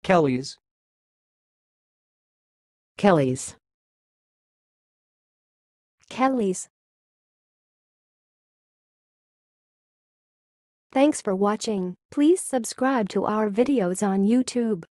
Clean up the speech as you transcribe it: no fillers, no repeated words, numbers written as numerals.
Kelly's. Kelly's. Kelly's. Thanks for watching. Please subscribe to our videos on YouTube.